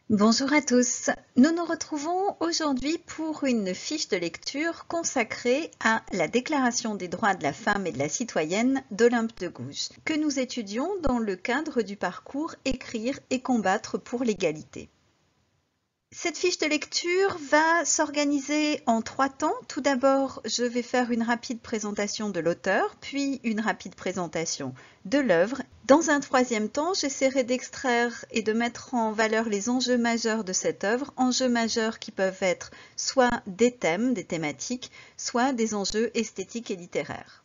Bonjour à tous, nous nous retrouvons aujourd'hui pour une fiche de lecture consacrée à la Déclaration des droits de la femme et de la citoyenne d'Olympe de Gouges, que nous étudions dans le cadre du parcours Écrire et combattre pour l'égalité. Cette fiche de lecture va s'organiser en 3 temps. Tout d'abord, je vais faire une rapide présentation de l'auteur, puis une rapide présentation de l'œuvre. Dans un 3e temps, j'essaierai d'extraire et de mettre en valeur les enjeux majeurs de cette œuvre, enjeux majeurs qui peuvent être soit des thèmes, des thématiques, soit des enjeux esthétiques et littéraires.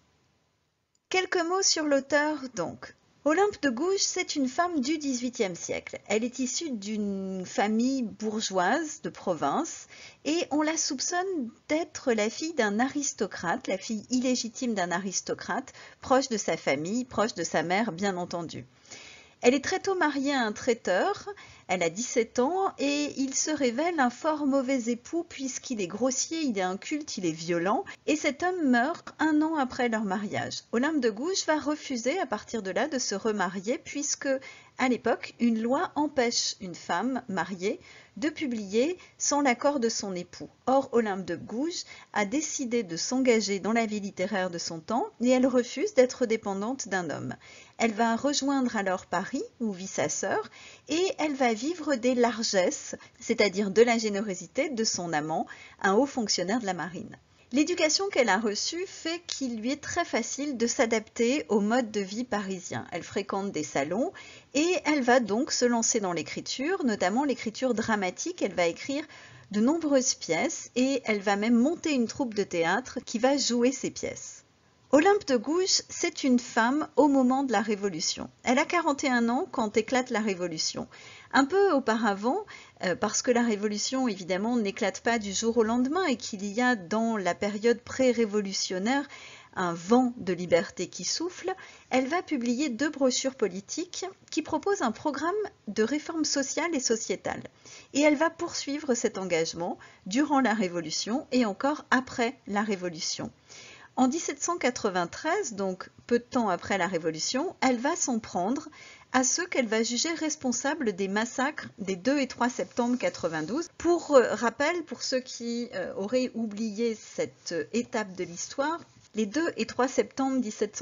Quelques mots sur l'auteur donc. Olympe de Gouges, c'est une femme du XVIIIe siècle. Elle est issue d'une famille bourgeoise de province et on la soupçonne d'être la fille d'un aristocrate, la fille illégitime d'un aristocrate, proche de sa famille, proche de sa mère bien entendu. Elle est très tôt mariée à un traiteur, elle a 17 ans et il se révèle un fort mauvais époux puisqu'il est grossier, il est inculte, il est violent et cet homme meurt 1 an après leur mariage. Olympe de Gouges va refuser à partir de là de se remarier puisque à l'époque une loi empêche une femme mariée de publier sans l'accord de son époux. Or, Olympe de Gouges a décidé de s'engager dans la vie littéraire de son temps et elle refuse d'être dépendante d'un homme. Elle va rejoindre alors Paris, où vit sa sœur, et elle va vivre des largesses, c'est-à-dire de la générosité de son amant, un haut fonctionnaire de la marine. L'éducation qu'elle a reçue fait qu'il lui est très facile de s'adapter au mode de vie parisien. Elle fréquente des salons et elle va donc se lancer dans l'écriture, notamment l'écriture dramatique. Elle va écrire de nombreuses pièces et elle va même monter une troupe de théâtre qui va jouer ces pièces. Olympe de Gouges, c'est une femme au moment de la Révolution. Elle a 41 ans quand éclate la Révolution. Un peu auparavant, parce que la Révolution, évidemment, n'éclate pas du jour au lendemain et qu'il y a dans la période pré-révolutionnaire un vent de liberté qui souffle, elle va publier 2 brochures politiques qui proposent un programme de réforme sociale et sociétale. Et elle va poursuivre cet engagement durant la Révolution et encore après la Révolution. En 1793, donc peu de temps après la Révolution, elle va s'en prendre à ceux qu'elle va juger responsables des massacres des 2 et 3 septembre 92. Pour rappel, pour ceux qui auraient oublié cette étape de l'histoire, les 2 et 3 septembre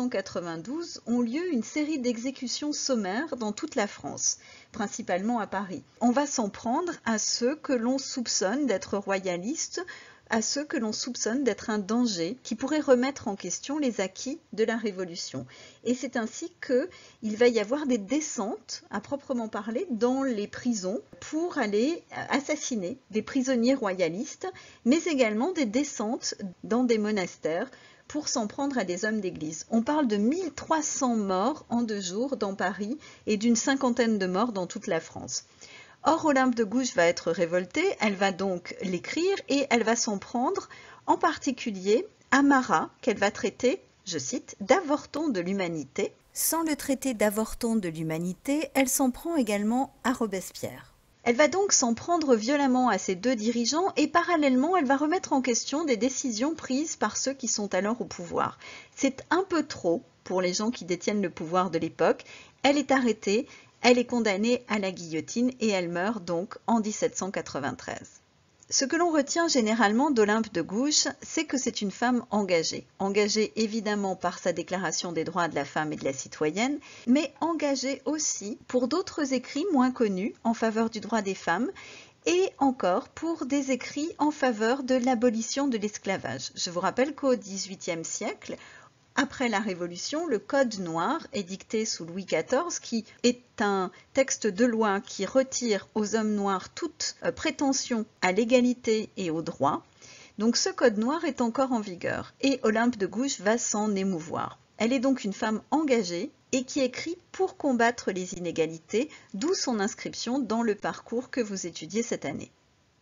1792 ont lieu une série d'exécutions sommaires dans toute la France, principalement à Paris. On va s'en prendre à ceux que l'on soupçonne d'être royalistes, à ceux que l'on soupçonne d'être un danger qui pourrait remettre en question les acquis de la Révolution. Et c'est ainsi qu'il va y avoir des descentes, à proprement parler, dans les prisons pour aller assassiner des prisonniers royalistes, mais également des descentes dans des monastères pour s'en prendre à des hommes d'église. On parle de 1300 morts en 2 jours dans Paris et d'une 50aine de morts dans toute la France. Or, Olympe de Gouges va être révoltée, elle va donc l'écrire et elle va s'en prendre en particulier à Marat, qu'elle va traiter, je cite, d'avorton de l'humanité. Sans le traiter d'avorton de l'humanité, elle s'en prend également à Robespierre. Elle va donc s'en prendre violemment à ces 2 dirigeants et parallèlement, elle va remettre en question des décisions prises par ceux qui sont alors au pouvoir. C'est un peu trop pour les gens qui détiennent le pouvoir de l'époque. Elle est arrêtée. Elle est condamnée à la guillotine et elle meurt donc en 1793. Ce que l'on retient généralement d'Olympe de Gouges, c'est que c'est une femme engagée. Engagée évidemment par sa déclaration des droits de la femme et de la citoyenne, mais engagée aussi pour d'autres écrits moins connus en faveur du droit des femmes et encore pour des écrits en faveur de l'abolition de l'esclavage. Je vous rappelle qu'au XVIIIe siècle, après la Révolution, le Code noir, édicté sous Louis XIV, qui est un texte de loi qui retire aux hommes noirs toute prétention à l'égalité et au droit. Donc ce Code noir est encore en vigueur et Olympe de Gouges va s'en émouvoir. Elle est donc une femme engagée et qui écrit pour combattre les inégalités, d'où son inscription dans le parcours que vous étudiez cette année.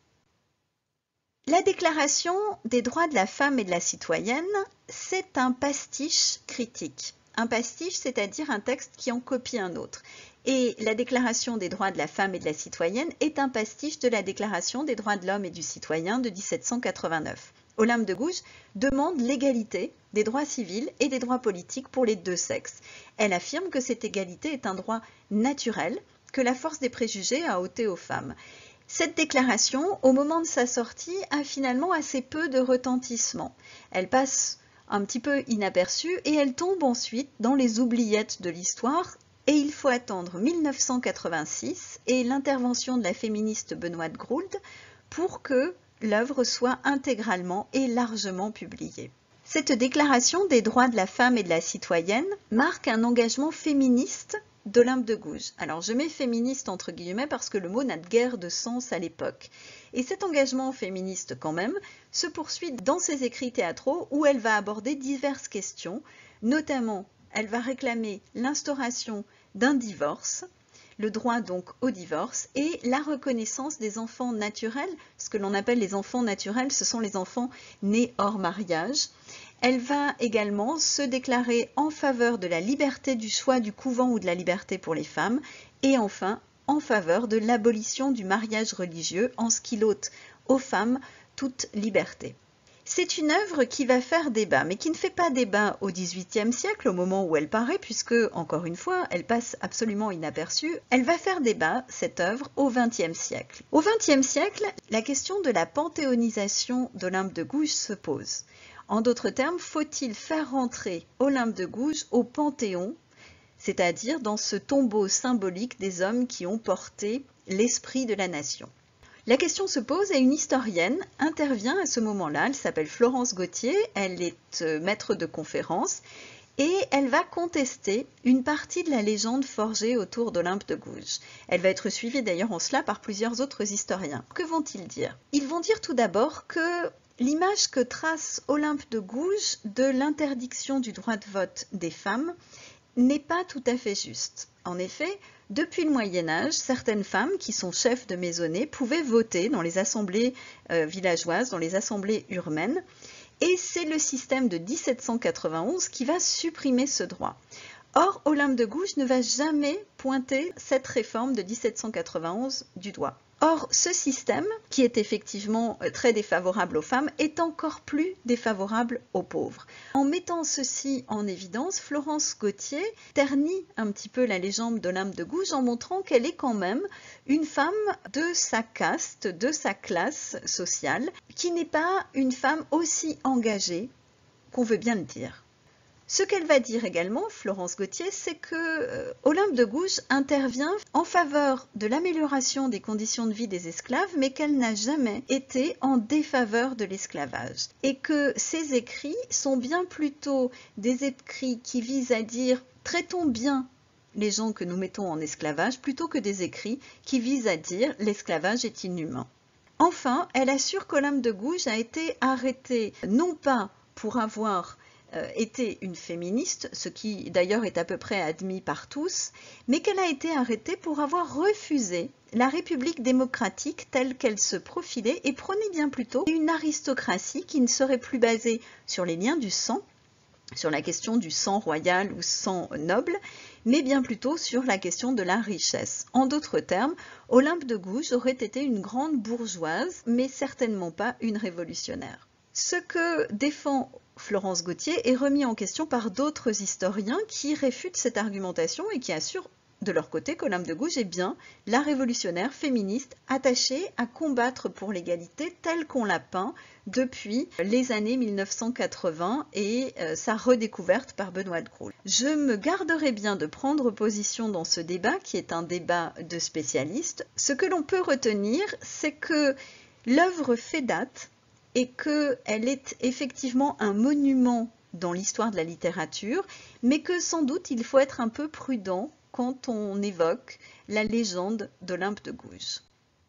La Déclaration des droits de la femme et de la citoyenne, c'est un pastiche critique. Un pastiche, c'est-à-dire un texte qui en copie un autre. Et la Déclaration des droits de la femme et de la citoyenne est un pastiche de la Déclaration des droits de l'homme et du citoyen de 1789. Olympe de Gouges demande l'égalité des droits civils et des droits politiques pour les 2 sexes. Elle affirme que cette égalité est un droit naturel que la force des préjugés a ôté aux femmes. Cette déclaration, au moment de sa sortie, a finalement assez peu de retentissement. Elle passe un petit peu inaperçue et elle tombe ensuite dans les oubliettes de l'histoire. Et il faut attendre 1986 et l'intervention de la féministe Benoîte Grould pour que l'œuvre soit intégralement et largement publiée. Cette déclaration des droits de la femme et de la citoyenne marque un engagement féministe d'Olympe de Gouges. Alors je mets féministe entre guillemets parce que le mot n'a guère de sens à l'époque. Et cet engagement féministe quand même se poursuit dans ses écrits théâtraux où elle va aborder diverses questions, notamment elle va réclamer l'instauration d'un divorce, le droit donc au divorce et la reconnaissance des enfants naturels. Ce que l'on appelle les enfants naturels, ce sont les enfants nés hors mariage. Elle va également se déclarer en faveur de la liberté du choix du couvent ou de la liberté pour les femmes et enfin en faveur de l'abolition du mariage religieux en ce qu'il ôte aux femmes toute liberté. C'est une œuvre qui va faire débat, mais qui ne fait pas débat au XVIIIe siècle, au moment où elle paraît, puisque, encore une fois, elle passe absolument inaperçue. Elle va faire débat, cette œuvre, au XXe siècle. Au XXe siècle, la question de la panthéonisation d'Olympe de Gouges se pose. En d'autres termes, faut-il faire rentrer Olympe de Gouges au Panthéon, c'est-à-dire dans ce tombeau symbolique des hommes qui ont porté l'esprit de la nation? La question se pose et une historienne intervient à ce moment-là. Elle s'appelle Florence Gauthier, elle est maître de conférence et elle va contester une partie de la légende forgée autour d'Olympe de Gouges. Elle va être suivie d'ailleurs en cela par plusieurs autres historiens. Que vont-ils dire? Ils vont dire tout d'abord que l'image que trace Olympe de Gouges de l'interdiction du droit de vote des femmes n'est pas tout à fait juste. En effet, depuis le Moyen-Âge, certaines femmes qui sont chefs de maisonnée pouvaient voter dans les assemblées villageoises, dans les assemblées urbaines, et c'est le système de 1791 qui va supprimer ce droit. Or, Olympe de Gouges ne va jamais pointer cette réforme de 1791 du doigt. Or, ce système, qui est effectivement très défavorable aux femmes, est encore plus défavorable aux pauvres. En mettant ceci en évidence, Florence Gauthier ternit un petit peu la légende d'Olympe de Gouges en montrant qu'elle est quand même une femme de sa caste, de sa classe sociale, qui n'est pas une femme aussi engagée qu'on veut bien le dire. Ce qu'elle va dire également, Florence Gauthier, c'est que Olympe de Gouges intervient en faveur de l'amélioration des conditions de vie des esclaves, mais qu'elle n'a jamais été en défaveur de l'esclavage. Et que ses écrits sont bien plutôt des écrits qui visent à dire « traitons bien les gens que nous mettons en esclavage » plutôt que des écrits qui visent à dire « l'esclavage est inhumain ». Enfin, elle assure qu'Olympe de Gouges a été arrêtée non pas pour avoir était une féministe, ce qui d'ailleurs est à peu près admis par tous, mais qu'elle a été arrêtée pour avoir refusé la République démocratique telle qu'elle se profilait et prônait bien plutôt une aristocratie qui ne serait plus basée sur les liens du sang, sur la question du sang royal ou sang noble, mais bien plutôt sur la question de la richesse. En d'autres termes, Olympe de Gouges aurait été une grande bourgeoise, mais certainement pas une révolutionnaire. Ce que défend Florence Gauthier est remis en question par d'autres historiens qui réfutent cette argumentation et qui assurent de leur côté qu'Olympe de Gouges est bien la révolutionnaire féministe attachée à combattre pour l'égalité telle qu'on l'a peint depuis les années 1980 et sa redécouverte par Benoît Grould. Je me garderai bien de prendre position dans ce débat qui est un débat de spécialistes. Ce que l'on peut retenir, c'est que l'œuvre fait date et qu'elle est effectivement un monument dans l'histoire de la littérature, mais que sans doute il faut être un peu prudent quand on évoque la légende d'Olympe de Gouges.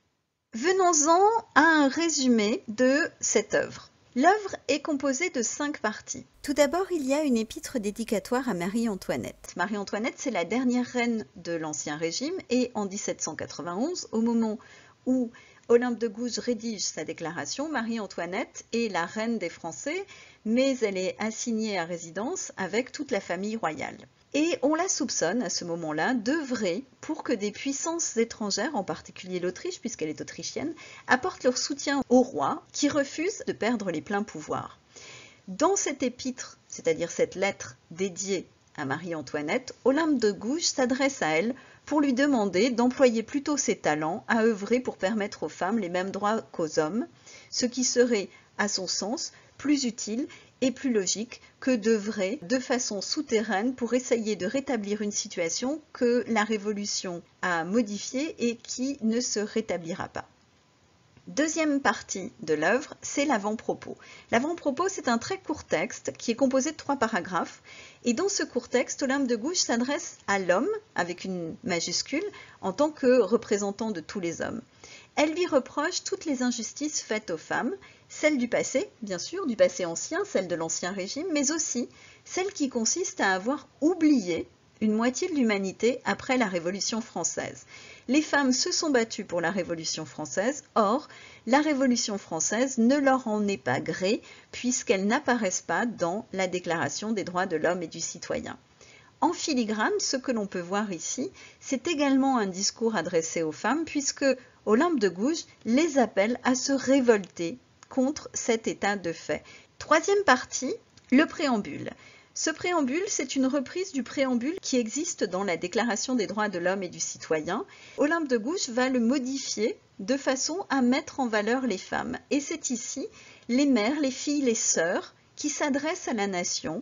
Venons-en à un résumé de cette œuvre. L'œuvre est composée de 5 parties. Tout d'abord, il y a une épître dédicatoire à Marie-Antoinette. Marie-Antoinette, c'est la dernière reine de l'Ancien Régime et en 1791, au moment où Olympe de Gouges rédige sa déclaration, Marie-Antoinette est la reine des Français, mais elle est assignée à résidence avec toute la famille royale. Et on la soupçonne à ce moment-là d'œuvrer pour que des puissances étrangères, en particulier l'Autriche, puisqu'elle est autrichienne, apportent leur soutien au roi qui refuse de perdre les pleins pouvoirs. Dans cette épître, c'est-à-dire cette lettre dédiée à Marie-Antoinette, Olympe de Gouges s'adresse à elle pour lui demander d'employer plutôt ses talents à œuvrer pour permettre aux femmes les mêmes droits qu'aux hommes, ce qui serait, à son sens, plus utile et plus logique que d'œuvrer de façon souterraine pour essayer de rétablir une situation que la Révolution a modifiée et qui ne se rétablira pas. Deuxième partie de l'œuvre, c'est l'avant-propos. L'avant-propos, c'est un très court texte qui est composé de 3 paragraphes. Et dans ce court texte, Olympe de Gouges s'adresse à l'homme, avec une majuscule, en tant que représentant de tous les hommes. Elle lui reproche toutes les injustices faites aux femmes, celles du passé, bien sûr, du passé ancien, celles de l'Ancien Régime, mais aussi celles qui consistent à avoir oublié une moitié de l'humanité après la Révolution française. Les femmes se sont battues pour la Révolution française, or, la Révolution française ne leur en est pas gré, puisqu'elles n'apparaissent pas dans la Déclaration des droits de l'homme et du citoyen. En filigrane, ce que l'on peut voir ici, c'est également un discours adressé aux femmes, puisque Olympe de Gouges les appelle à se révolter contre cet état de fait. Troisième partie, le préambule. Ce préambule, c'est une reprise du préambule qui existe dans la Déclaration des droits de l'homme et du citoyen. Olympe de Gouges va le modifier de façon à mettre en valeur les femmes. Et c'est ici les mères, les filles, les sœurs qui s'adressent à la nation.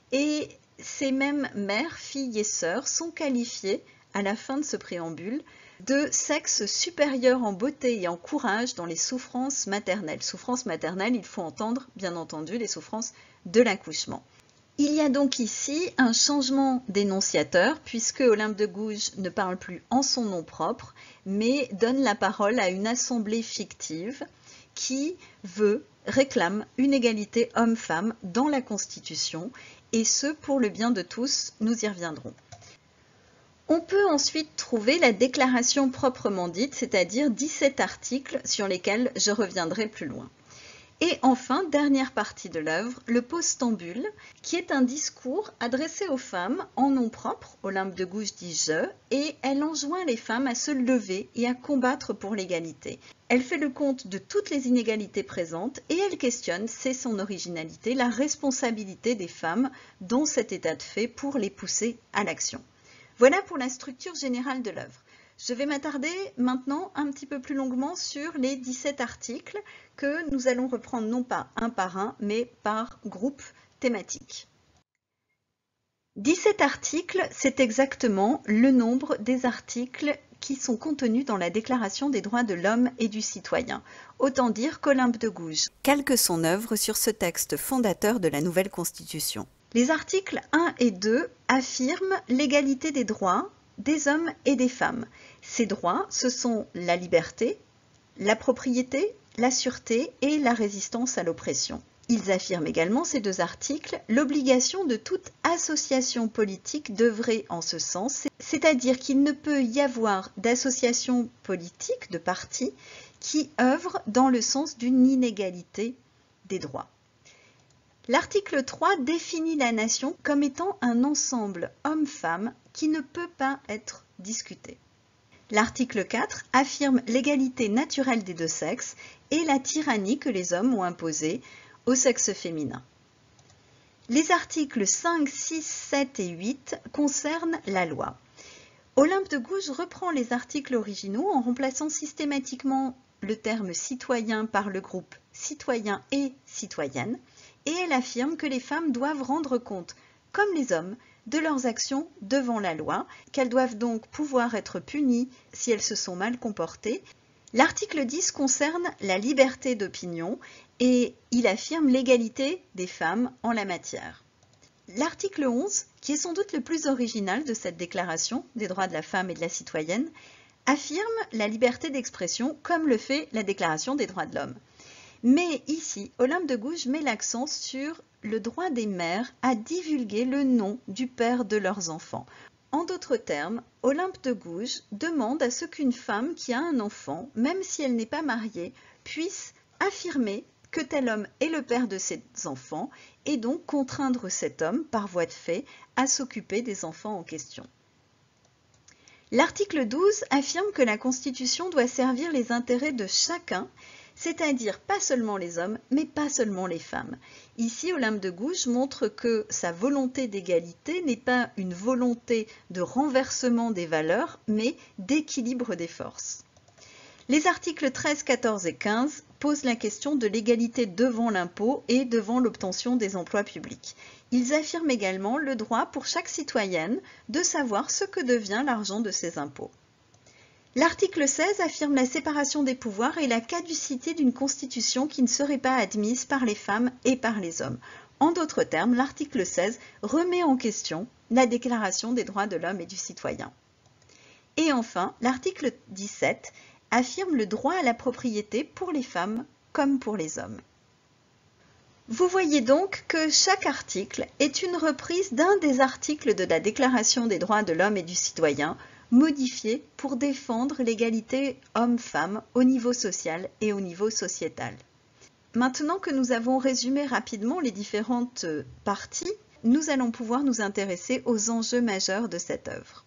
Et ces mêmes mères, filles et sœurs sont qualifiées, à la fin de ce préambule, de sexe supérieur en beauté et en courage dans les souffrances maternelles. Souffrances maternelles, il faut entendre, bien entendu, les souffrances de l'accouchement. Il y a donc ici un changement d'énonciateur, puisque Olympe de Gouges ne parle plus en son nom propre, mais donne la parole à une assemblée fictive qui réclame une égalité homme-femme dans la Constitution, et ce pour le bien de tous, nous y reviendrons. On peut ensuite trouver la déclaration proprement dite, c'est-à-dire 17 articles sur lesquels je reviendrai plus loin. Et enfin, dernière partie de l'œuvre, le postambule, qui est un discours adressé aux femmes en nom propre, Olympe de Gouges dit « je », et elle enjoint les femmes à se lever et à combattre pour l'égalité. Elle fait le compte de toutes les inégalités présentes et elle questionne, c'est son originalité, la responsabilité des femmes dans cet état de fait pour les pousser à l'action. Voilà pour la structure générale de l'œuvre. Je vais m'attarder maintenant un petit peu plus longuement sur les 17 articles que nous allons reprendre non pas un par un, mais par groupe thématique. 17 articles, c'est exactement le nombre des articles qui sont contenus dans la Déclaration des droits de l'homme et du citoyen. Autant dire qu'Olympe de Gouges calque son œuvre sur ce texte fondateur de la nouvelle Constitution. Les articles 1 et 2 affirment l'égalité des droits des hommes et des femmes. Ces droits, ce sont la liberté, la propriété, la sûreté et la résistance à l'oppression. Ils affirment également, ces 2 articles, l'obligation de toute association politique d'œuvrer en ce sens, c'est-à-dire qu'il ne peut y avoir d'association politique, de parti, qui œuvre dans le sens d'une inégalité des droits. L'article 3 définit la nation comme étant un ensemble homme-femme qui ne peut pas être discuté. L'article 4 affirme l'égalité naturelle des 2 sexes et la tyrannie que les hommes ont imposée au sexe féminin. Les articles 5, 6, 7 et 8 concernent la loi. Olympe de Gouges reprend les articles originaux en remplaçant systématiquement le terme citoyen par le groupe citoyen et citoyenne, et elle affirme que les femmes doivent rendre compte, comme les hommes, de leurs actions devant la loi, qu'elles doivent donc pouvoir être punies si elles se sont mal comportées. L'article 10 concerne la liberté d'opinion et il affirme l'égalité des femmes en la matière. L'article 11, qui est sans doute le plus original de cette déclaration des droits de la femme et de la citoyenne, affirme la liberté d'expression comme le fait la Déclaration des droits de l'homme. Mais ici, Olympe de Gouges met l'accent sur le droit des mères à divulguer le nom du père de leurs enfants. En d'autres termes, Olympe de Gouges demande à ce qu'une femme qui a un enfant, même si elle n'est pas mariée, puisse affirmer que tel homme est le père de ses enfants et donc contraindre cet homme, par voie de fait, à s'occuper des enfants en question. L'article 12 affirme que la Constitution doit servir les intérêts de chacun, c'est-à-dire pas seulement les hommes, mais pas seulement les femmes. Ici, Olympe de Gouges montre que sa volonté d'égalité n'est pas une volonté de renversement des valeurs, mais d'équilibre des forces. Les articles 13, 14 et 15 posent la question de l'égalité devant l'impôt et devant l'obtention des emplois publics. Ils affirment également le droit pour chaque citoyenne de savoir ce que devient l'argent de ses impôts. L'article 16 affirme la séparation des pouvoirs et la caducité d'une constitution qui ne serait pas admise par les femmes et par les hommes. En d'autres termes, l'article 16 remet en question la Déclaration des droits de l'homme et du citoyen. Et enfin, l'article 17 affirme le droit à la propriété pour les femmes comme pour les hommes. Vous voyez donc que chaque article est une reprise d'un des articles de la Déclaration des droits de l'homme et du citoyen, modifié pour défendre l'égalité homme-femme au niveau social et au niveau sociétal. Maintenant que nous avons résumé rapidement les différentes parties, nous allons pouvoir nous intéresser aux enjeux majeurs de cette œuvre.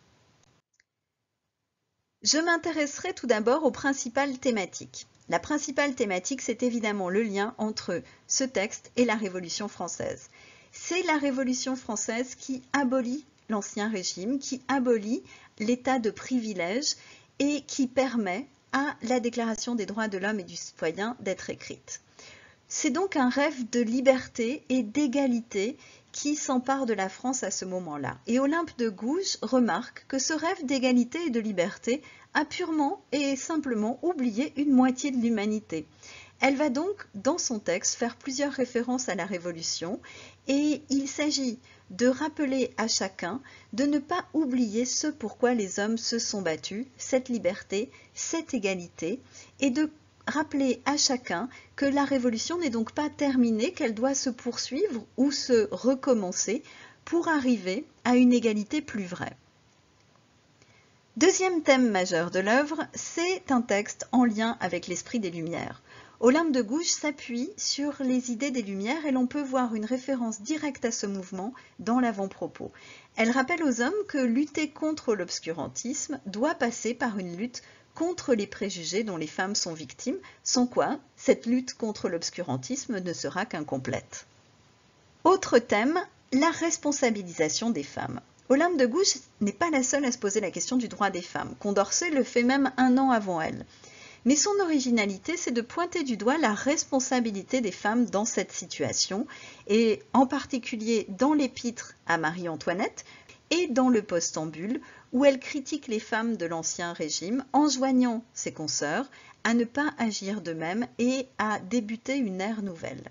Je m'intéresserai tout d'abord aux principales thématiques. La principale thématique, c'est évidemment le lien entre ce texte et la Révolution française. C'est la Révolution française qui abolit l'Ancien Régime, qui abolit l'état de privilège et qui permet à la Déclaration des droits de l'homme et du citoyen d'être écrite. C'est donc un rêve de liberté et d'égalité qui s'empare de la France à ce moment-là. Et Olympe de Gouges remarque que ce rêve d'égalité et de liberté a purement et simplement oublié une moitié de l'humanité. Elle va donc, dans son texte, faire plusieurs références à la Révolution et il s'agit de rappeler à chacun de ne pas oublier ce pourquoi les hommes se sont battus, cette liberté, cette égalité, et de rappeler à chacun que la Révolution n'est donc pas terminée, qu'elle doit se poursuivre ou se recommencer pour arriver à une égalité plus vraie. Deuxième thème majeur de l'œuvre, c'est un texte en lien avec l'esprit des Lumières. Olympe de Gouges s'appuie sur les idées des Lumières et l'on peut voir une référence directe à ce mouvement dans l'avant-propos. Elle rappelle aux hommes que lutter contre l'obscurantisme doit passer par une lutte contre les préjugés dont les femmes sont victimes, sans quoi cette lutte contre l'obscurantisme ne sera qu'incomplète. Autre thème, la responsabilisation des femmes. Olympe de Gouges n'est pas la seule à se poser la question du droit des femmes. Condorcet le fait même un an avant elle. Mais son originalité, c'est de pointer du doigt la responsabilité des femmes dans cette situation, et en particulier dans l'épître à Marie-Antoinette et dans le Postambule, où elle critique les femmes de l'Ancien Régime, enjoignant ses consoeurs à ne pas agir de même et à débuter une ère nouvelle.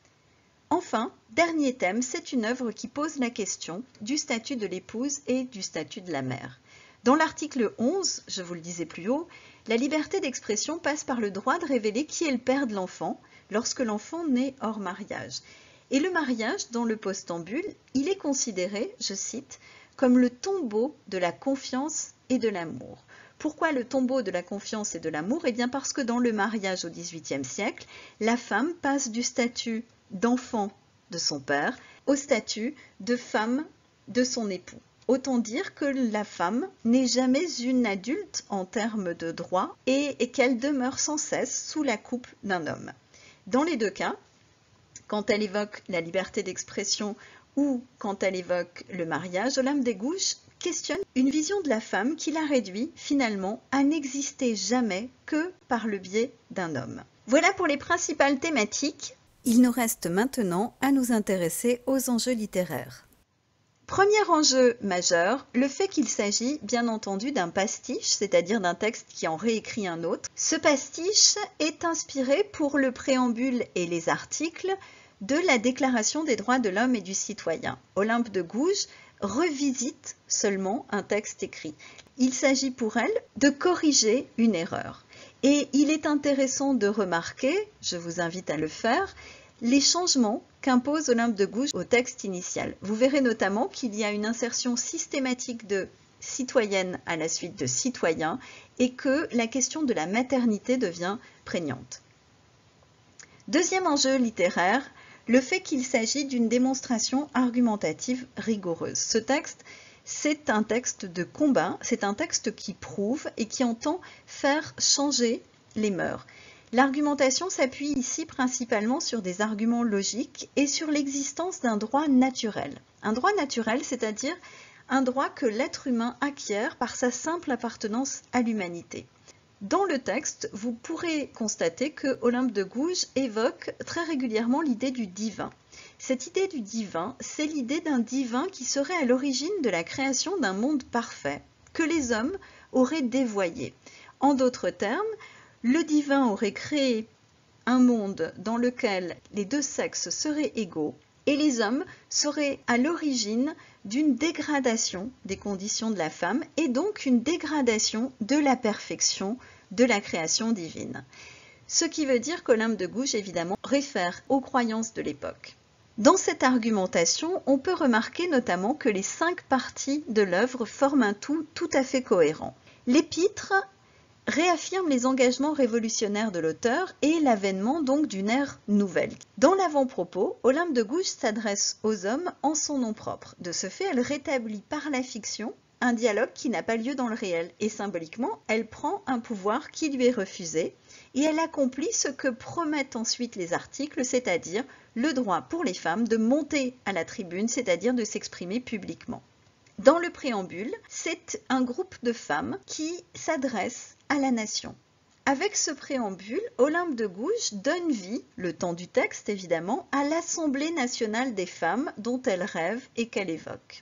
Enfin, dernier thème, c'est une œuvre qui pose la question du statut de l'épouse et du statut de la mère. Dans l'article 11, je vous le disais plus haut, la liberté d'expression passe par le droit de révéler qui est le père de l'enfant lorsque l'enfant naît hors mariage. Et le mariage, dans le Postambule, il est considéré, je cite, comme le tombeau de la confiance et de l'amour. Pourquoi le tombeau de la confiance et de l'amour? Eh bien parce que dans le mariage au XVIIIe siècle, la femme passe du statut d'enfant de son père au statut de femme de son époux. Autant dire que la femme n'est jamais une adulte en termes de droit et qu'elle demeure sans cesse sous la coupe d'un homme. Dans les deux cas, quand elle évoque la liberté d'expression ou quand elle évoque le mariage, Olympe de Gouges questionne une vision de la femme qui la réduit finalement à n'exister jamais que par le biais d'un homme. Voilà pour les principales thématiques. Il nous reste maintenant à nous intéresser aux enjeux littéraires. Premier enjeu majeur, le fait qu'il s'agit bien entendu d'un pastiche, c'est-à-dire d'un texte qui en réécrit un autre. Ce pastiche est inspiré pour le préambule et les articles de la Déclaration des droits de l'homme et du citoyen. Olympe de Gouges revisite seulement un texte écrit. Il s'agit pour elle de corriger une erreur. Et il est intéressant de remarquer, je vous invite à le faire, les changements qu'impose Olympe de Gouges au texte initial. Vous verrez notamment qu'il y a une insertion systématique de citoyenne à la suite de citoyen et que la question de la maternité devient prégnante. Deuxième enjeu littéraire, le fait qu'il s'agit d'une démonstration argumentative rigoureuse. Ce texte, c'est un texte de combat, c'est un texte qui prouve et qui entend faire changer les mœurs. L'argumentation s'appuie ici principalement sur des arguments logiques et sur l'existence d'un droit naturel. Un droit naturel, c'est-à-dire un droit que l'être humain acquiert par sa simple appartenance à l'humanité. Dans le texte, vous pourrez constater que Olympe de Gouges évoque très régulièrement l'idée du divin. Cette idée du divin, c'est l'idée d'un divin qui serait à l'origine de la création d'un monde parfait, que les hommes auraient dévoyé. En d'autres termes, le divin aurait créé un monde dans lequel les deux sexes seraient égaux et les hommes seraient à l'origine d'une dégradation des conditions de la femme et donc une dégradation de la perfection de la création divine. Ce qui veut dire qu'Olympe de Gouges, évidemment, réfère aux croyances de l'époque. Dans cette argumentation, on peut remarquer notamment que les 5 parties de l'œuvre forment un tout à fait cohérent. L'épître réaffirme les engagements révolutionnaires de l'auteur et l'avènement donc d'une ère nouvelle. Dans l'avant-propos, Olympe de Gouges s'adresse aux hommes en son nom propre. De ce fait, elle rétablit par la fiction un dialogue qui n'a pas lieu dans le réel et symboliquement, elle prend un pouvoir qui lui est refusé et elle accomplit ce que promettent ensuite les articles, c'est-à-dire le droit pour les femmes de monter à la tribune, c'est-à-dire de s'exprimer publiquement. Dans le préambule, c'est un groupe de femmes qui s'adresse à la nation. Avec ce préambule, Olympe de Gouges donne vie, le temps du texte évidemment, à l'Assemblée nationale des femmes dont elle rêve et qu'elle évoque.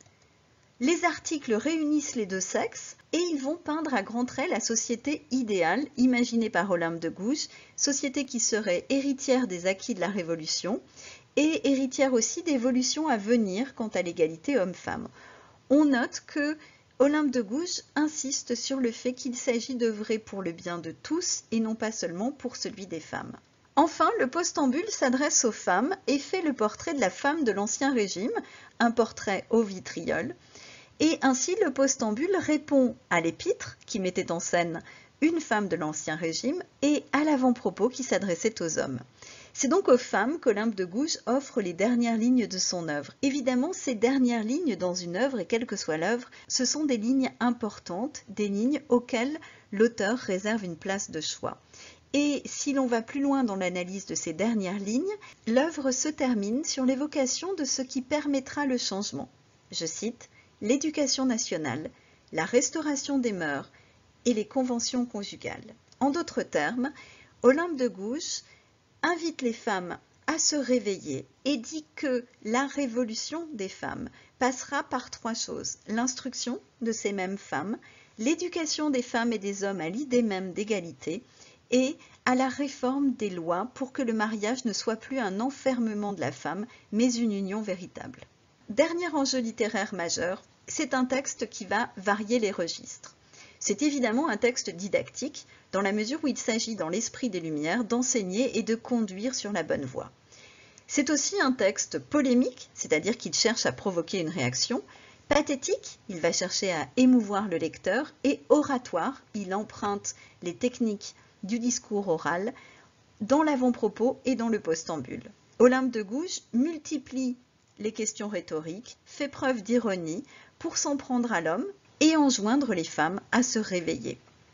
Les articles réunissent les deux sexes et ils vont peindre à grands traits la société idéale imaginée par Olympe de Gouges, société qui serait héritière des acquis de la Révolution et héritière aussi d'évolutions à venir quant à l'égalité homme-femme. On note que Olympe de Gouges insiste sur le fait qu'il s'agit d'œuvrer pour le bien de tous et non pas seulement pour celui des femmes. Enfin, le postambule s'adresse aux femmes et fait le portrait de la femme de l'Ancien Régime, un portrait au vitriol. Et ainsi, le postambule répond à l'épître qui mettait en scène une femme de l'Ancien Régime et à l'avant-propos qui s'adressait aux hommes. C'est donc aux femmes qu'Olympe de Gouges offre les dernières lignes de son œuvre. Évidemment, ces dernières lignes dans une œuvre, et quelle que soit l'œuvre, ce sont des lignes importantes, des lignes auxquelles l'auteur réserve une place de choix. Et si l'on va plus loin dans l'analyse de ces dernières lignes, l'œuvre se termine sur l'évocation de ce qui permettra le changement. Je cite « l'éducation nationale, la restauration des mœurs et les conventions conjugales ». En d'autres termes, Olympe de Gouges invite les femmes à se réveiller et dit que la révolution des femmes passera par 3 choses. L'instruction de ces mêmes femmes, l'éducation des femmes et des hommes à l'idée même d'égalité et à la réforme des lois pour que le mariage ne soit plus un enfermement de la femme, mais une union véritable. Dernier enjeu littéraire majeur, c'est un texte qui va varier les registres. C'est évidemment un texte didactique, dans la mesure où il s'agit, dans l'esprit des Lumières, d'enseigner et de conduire sur la bonne voie. C'est aussi un texte polémique, c'est-à-dire qu'il cherche à provoquer une réaction, pathétique, il va chercher à émouvoir le lecteur, et oratoire, il emprunte les techniques du discours oral dans l'avant-propos et dans le postambule. Olympe de Gouges multiplie les questions rhétoriques, fait preuve d'ironie pour s'en prendre à l'homme et enjoindre les femmes à se réveiller.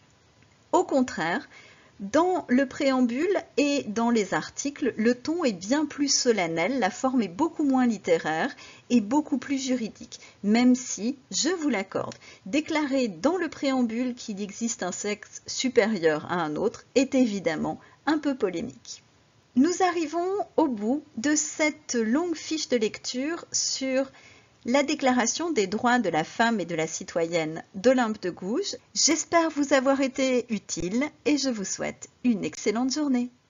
Au contraire, dans le préambule et dans les articles, le ton est bien plus solennel, la forme est beaucoup moins littéraire et beaucoup plus juridique, même si, je vous l'accorde, déclarer dans le préambule qu'il existe un sexe supérieur à un autre est évidemment un peu polémique. Nous arrivons au bout de cette longue fiche de lecture sur la Déclaration des droits de la femme et de la citoyenne d'Olympe de Gouges. J'espère vous avoir été utile et je vous souhaite une excellente journée.